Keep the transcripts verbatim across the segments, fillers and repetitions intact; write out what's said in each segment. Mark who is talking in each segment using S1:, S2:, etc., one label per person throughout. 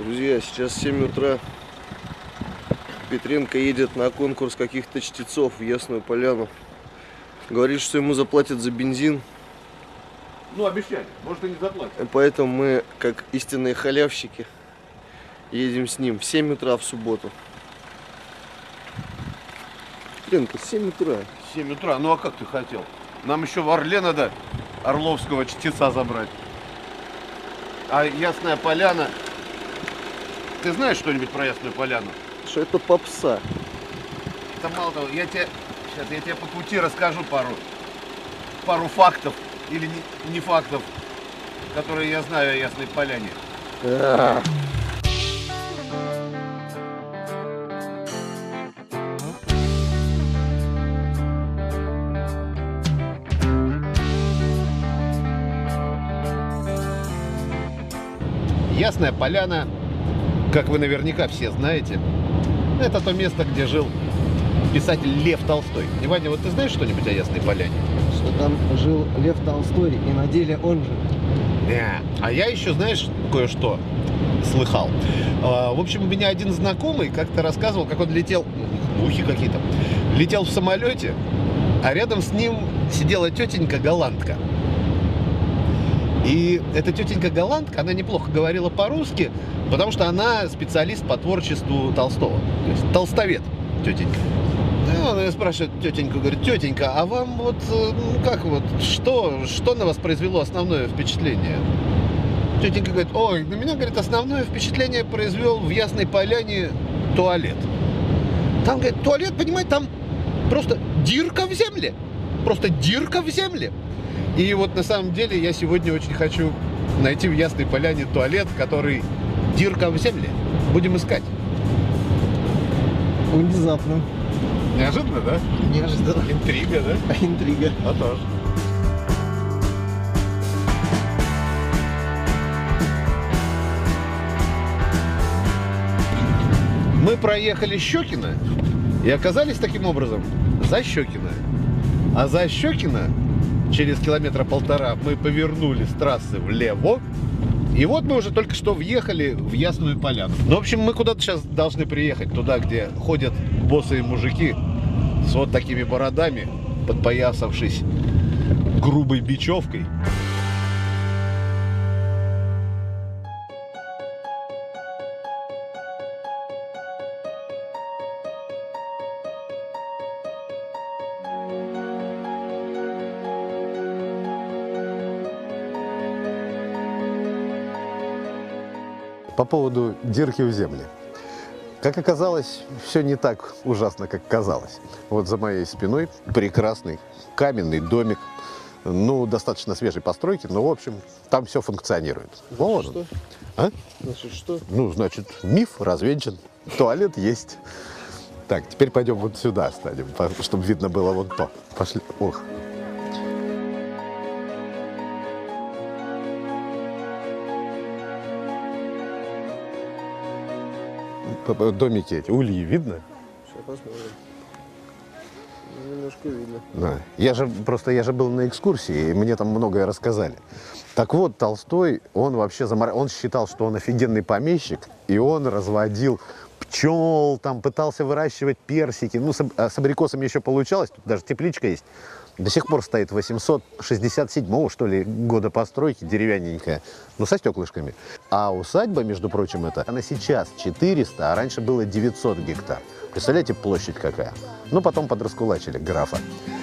S1: Друзья, сейчас семь утра. Петренко едет на конкурс каких-то чтецов в Ясную Поляну. Говорит, что ему заплатят за бензин.
S2: Ну, обещали, может и не заплатят.
S1: Поэтому мы, как истинные халявщики, едем с ним в семь утра в субботу. Петренко, семь утра.
S2: семь утра, ну а как ты хотел? Нам еще в Орле надо орловского чтеца забрать. А Ясная Поляна... Ты знаешь что-нибудь про Ясную Поляну?
S1: Что это попса.
S2: Это мало того, я тебе... Сейчас я тебе по пути расскажу пару... Пару фактов. Или не, не фактов, которые я знаю о Ясной Поляне.
S1: А.
S2: Ясная Поляна, как вы наверняка все знаете, это то место, где жил писатель Лев Толстой. Ваня, вот ты знаешь что-нибудь о Ясной Поляне?
S1: Что там жил Лев Толстой, и на деле он же.
S2: Не. А я еще, знаешь, кое-что слыхал. В общем, у меня один знакомый как-то рассказывал, как он летел, мухи какие-то, летел в самолете, а рядом с ним сидела тетенька-голландка. И эта тетенька-голландка, она неплохо говорила по-русски, потому что она специалист по творчеству Толстого. То есть толстовед тетенька. Ну, она спрашивает тетеньку, говорит: тетенька, а вам вот, ну, как вот, что, что на вас произвело основное впечатление? Тетенька говорит: ой, на меня, говорит, основное впечатление произвел в Ясной Поляне туалет. Там, говорит, туалет, понимаете, там просто дырка в земле. Просто дырка в земле. И вот на самом деле я сегодня очень хочу найти в Ясной Поляне туалет, который дырка в земле. Будем искать.
S1: Внезапно.
S2: Неожиданно, да?
S1: Неожиданно.
S2: Интрига, да?
S1: Интрига.
S2: А тоже. Мы проехали Щекино и оказались таким образом за Щекино. А за Щекино через километра полтора мы повернули с трассы влево. И вот мы уже только что въехали в Ясную Поляну. Ну, в общем, мы куда-то сейчас должны приехать. Туда, где ходят босые мужики с вот такими бородами, подпоясавшись грубой бечевкой. По поводу дырки в земле. Как оказалось, все не так ужасно, как казалось. Вот за моей спиной прекрасный каменный домик, ну, достаточно свежей постройки, но, в общем, там все функционирует. Вот.
S1: Что?
S2: А?
S1: Значит, что?
S2: Ну, значит, миф развенчан, туалет есть. Так, теперь пойдем вот сюда станем, чтобы видно было вон то. Пошли. Ох. Домики эти, ульи видно?
S1: Сейчас посмотрим. Ну, немножко видно.
S2: Да. Я же просто я же был на экскурсии, и мне там многое рассказали. Так вот, Толстой, он вообще замор... он считал, что он офигенный помещик, и он разводил пчел, там пытался выращивать персики. Ну, с, с абрикосами еще получалось, тут даже тепличка есть. До сих пор стоит восемьсот шестьдесят седьмого, что ли, года постройки, деревянненькая, ну, со стеклышками. А усадьба, между прочим, это, она сейчас четыреста, а раньше было девятьсот гектар. Представляете, площадь какая? Ну, потом подраскулачили графа.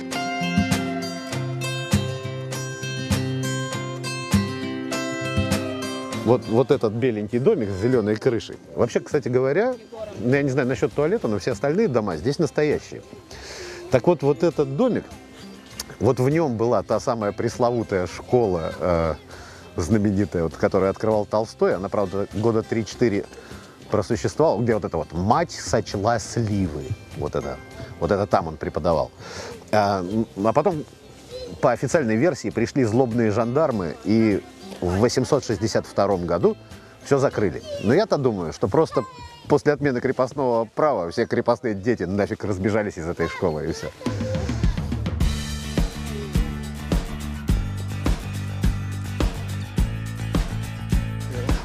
S2: Вот, вот этот беленький домик с зеленой крышей. Вообще, кстати говоря, ну, я не знаю насчет туалета, но все остальные дома здесь настоящие. Так вот, вот этот домик, вот в нем была та самая пресловутая школа, э, знаменитая, вот, которую открывал Толстой. Она, правда, года три-четыре просуществовала, где вот это вот «мать сочла сливы». Вот это, вот это там он преподавал. А, а потом, по официальной версии, пришли злобные жандармы, и в восемьсот шестьдесят втором году все закрыли. Но я-то думаю, что просто после отмены крепостного права все крепостные дети нафиг разбежались из этой школы, и все.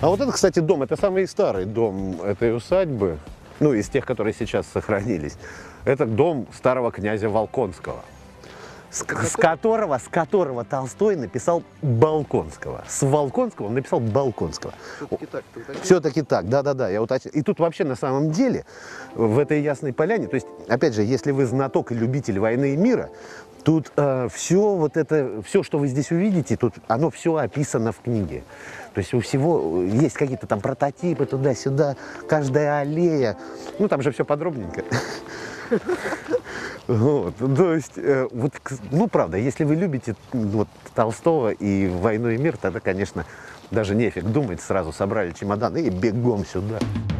S2: А вот это, кстати, дом, это самый старый дом этой усадьбы, ну, из тех, которые сейчас сохранились. Это дом старого князя Волконского, с, с которого, с которого Толстой написал Балконского. С Волконского он написал Балконского.
S1: Все-таки так.
S2: Все-таки так, да-да-да. Я уточнил. И тут вообще на самом деле, в этой Ясной Поляне, то есть, опять же, если вы знаток и любитель войны и мира, тут э, все вот это, все, что вы здесь увидите, тут оно все описано в книге. То есть у всего есть какие-то там прототипы туда-сюда, каждая аллея. Ну, там же все подробненько. Вот, то есть, э, вот, ну, правда, если вы любите вот, Толстого и «Войну и мир», тогда, конечно, даже нефиг думать, сразу собрали чемоданы и бегом сюда.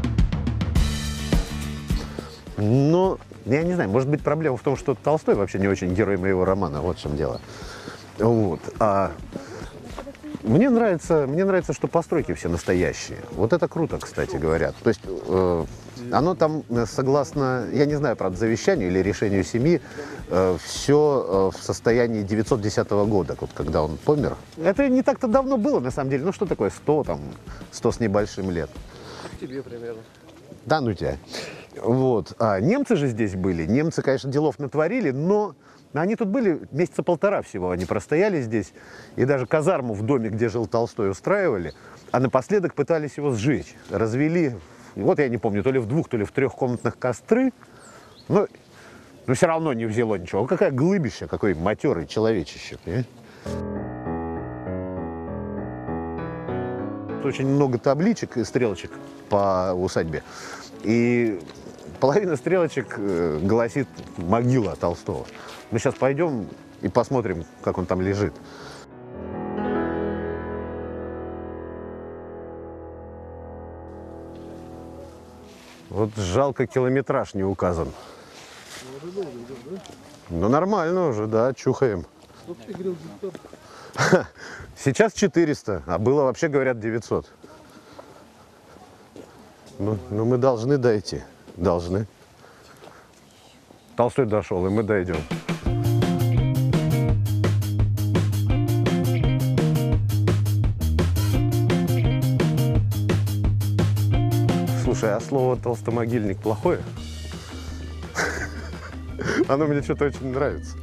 S2: Но, я не знаю, может быть, проблема в том, что Толстой вообще не очень герой моего романа, вот в чем дело. Вот, а мне нравится, мне нравится, что постройки все настоящие. Вот это круто, кстати говоря. То есть, э, оно там, согласно, я не знаю, правда, завещанию или решению семьи, э, все э, в состоянии девятьсот десятого года, вот когда он помер. Это не так-то давно было, на самом деле. Ну, что такое сто, там, сто с небольшим лет?
S1: Тебе примерно.
S2: Да, ну тебя. Вот. А немцы же здесь были. Немцы, конечно, делов натворили, но они тут были месяца полтора всего. Они простояли здесь. И даже казарму в доме, где жил Толстой, устраивали. А напоследок пытались его сжечь. Развели, вот я не помню, то ли в двух, то ли в трехкомнатных костры. Но, но все равно не взяло ничего. Какая глыбища, какой матерый человечище. Понимаете? Очень много табличек и стрелочек по усадьбе. И половина стрелочек э, гласит «Могила Толстого». Мы сейчас пойдем и посмотрим, как он там лежит. Вот жалко, километраж не указан. Ну нормально уже, да, чухаем. Сейчас четыреста, а было, вообще говорят, девятьсот. Ну, ну мы должны дойти. Должны. Толстой дошел, и мы дойдем. Слушай, а слово «толстомогильник» плохое? Оно мне что-то очень нравится.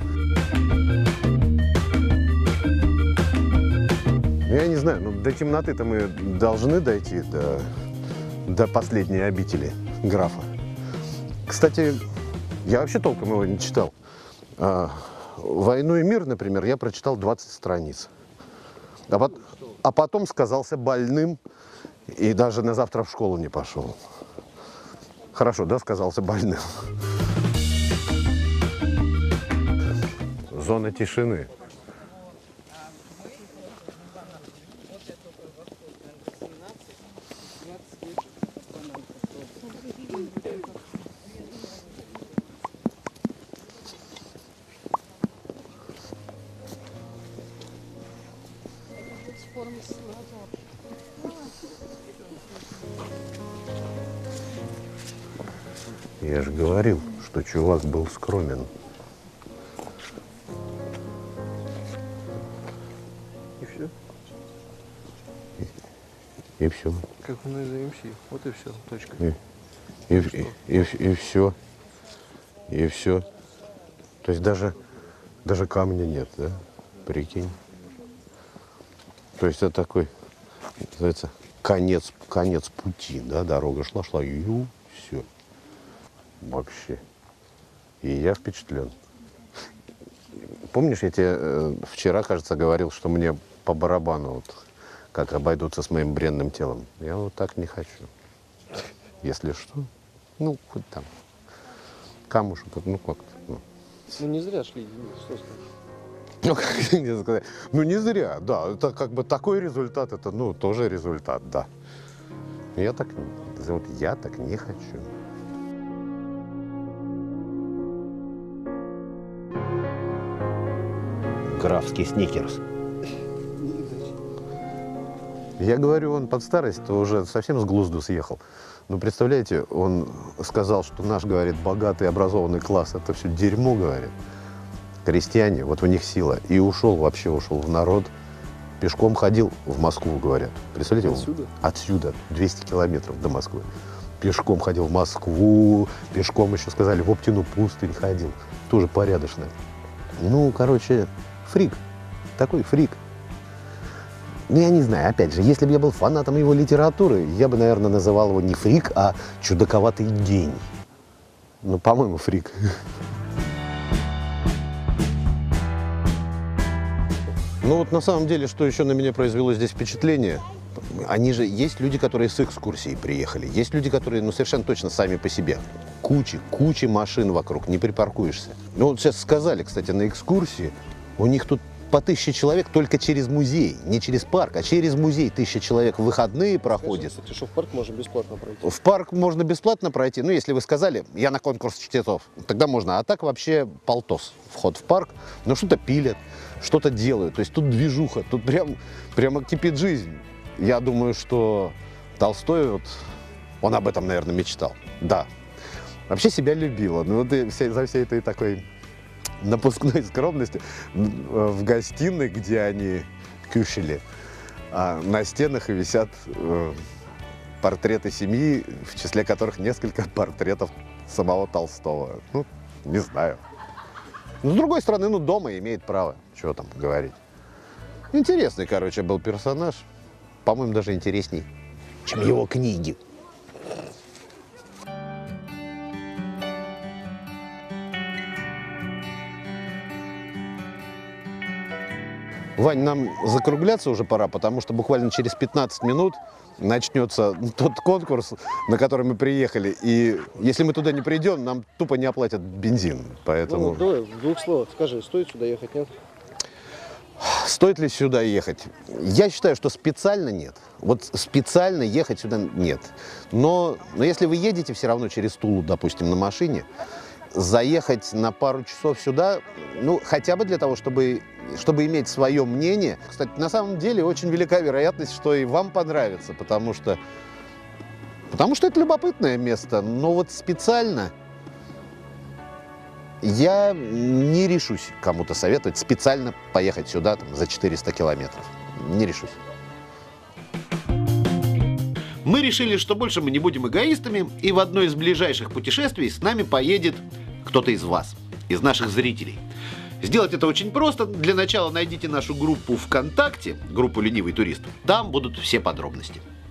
S2: Я не знаю, ну до темноты-то мы должны дойти, до, до последней обители графа. Кстати, я вообще толком его не читал. А, «Войну и мир», например, я прочитал двадцать страниц. А, пот а потом сказался больным и даже на завтра в школу не пошел. Хорошо, да, сказался больным. Зона тишины. Я же говорил, что чувак был скромен.
S1: И все?
S2: И, и все.
S1: Как он из эм си. Вот и все. Точка.
S2: И, и, и, и, и все. И все. То есть даже, даже камня нет, да? Прикинь. То есть это такой, называется, конец, конец пути, да? Дорога шла, шла, и все. Вообще. И я впечатлен. Помнишь, я тебе э, вчера, кажется, говорил, что мне по барабану, вот, как обойдутся с моим бренным телом. Я вот так не хочу. Если что, ну, хоть там. Камушек, ну как-то. Ну.
S1: Ну не зря шли, что скажешь.
S2: Ну, как мне сказать? Ну, не зря, да. Это как бы такой результат, это, ну, тоже результат, да. Я так, вот я так не хочу. Графский сникерс. Я говорю, он под старость-то уже совсем с глузду съехал. Ну, представляете, он сказал, что наш, говорит, богатый образованный класс, это все дерьмо, говорит. Крестьяне, вот у них сила. И ушел, вообще ушел в народ, пешком ходил в Москву, говорят. Представляете?
S1: Отсюда?
S2: Отсюда, двести километров до Москвы. Пешком ходил в Москву, пешком еще сказали, в Оптину пустынь ходил. Тоже порядочно. Ну, короче, фрик. Такой фрик. Ну, я не знаю, опять же, если бы я был фанатом его литературы, я бы, наверное, называл его не фрик, а чудаковатый гений. Ну, по-моему, фрик. Ну, вот на самом деле, что еще на меня произвело здесь впечатление, они же, есть люди, которые с экскурсией приехали, есть люди, которые, ну, совершенно точно сами по себе. Куча, куча машин вокруг, не припаркуешься. Ну, вот сейчас сказали, кстати, на экскурсии, у них тут по тысяче человек только через музей, не через парк, а через музей тысяча человек в выходные проходит.
S1: Кстати, что в парк можно бесплатно пройти?
S2: В парк можно бесплатно пройти, ну, если вы сказали, я на конкурс чтецов, тогда можно. А так вообще полтос вход в парк, ну, что-то пилят, что-то делают. То есть тут движуха, тут прям, прямо кипит жизнь. Я думаю, что Толстой, вот, он об этом, наверное, мечтал. Да. Вообще себя любила. Ну, вот и вся, за всей этой такой напускной скромности в гостиной, где они кушали, а на стенах висят э, портреты семьи, в числе которых несколько портретов самого Толстого. Ну, не знаю. Но, с другой стороны, ну, дома имеет право. Чего там говорить. Интересный, короче, был персонаж. По-моему, даже интересней, чем его книги. Вань, нам закругляться уже пора, потому что буквально через пятнадцать минут начнется тот конкурс, на который мы приехали. И если мы туда не придем, нам тупо не оплатят бензин. Поэтому...
S1: Ну, давай, в двух словах скажи, стоит сюда ехать, нет?
S2: Стоит ли сюда ехать? Я считаю, что специально нет. Вот специально ехать сюда нет. Но, но если вы едете все равно через Тулу, допустим, на машине, заехать на пару часов сюда, ну, хотя бы для того, чтобы, чтобы иметь свое мнение. Кстати, на самом деле очень велика вероятность, что и вам понравится, потому что, потому что это любопытное место. Но вот специально я не решусь кому-то советовать специально поехать сюда там, за четыреста километров. Не решусь.
S3: Мы решили, что больше мы не будем эгоистами, и в одно из ближайших путешествий с нами поедет кто-то из вас, из наших зрителей. Сделать это очень просто. Для начала найдите нашу группу ВКонтакте, группу «Ленивый турист». Там будут все подробности.